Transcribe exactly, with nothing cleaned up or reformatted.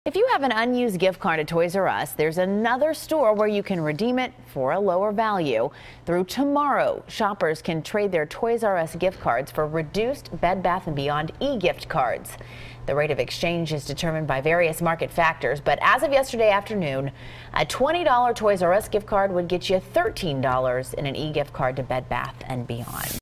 If you have an unused gift card at Toys R Us, there's another store where you can redeem it for a lower value. Through tomorrow, shoppers can trade their Toys R Us gift cards for reduced Bed Bath and Beyond eGift cards. The rate of exchange is determined by various market factors, but as of yesterday afternoon, a twenty dollar Toys R Us gift card would get you thirteen dollars in an eGift card to Bed Bath and Beyond.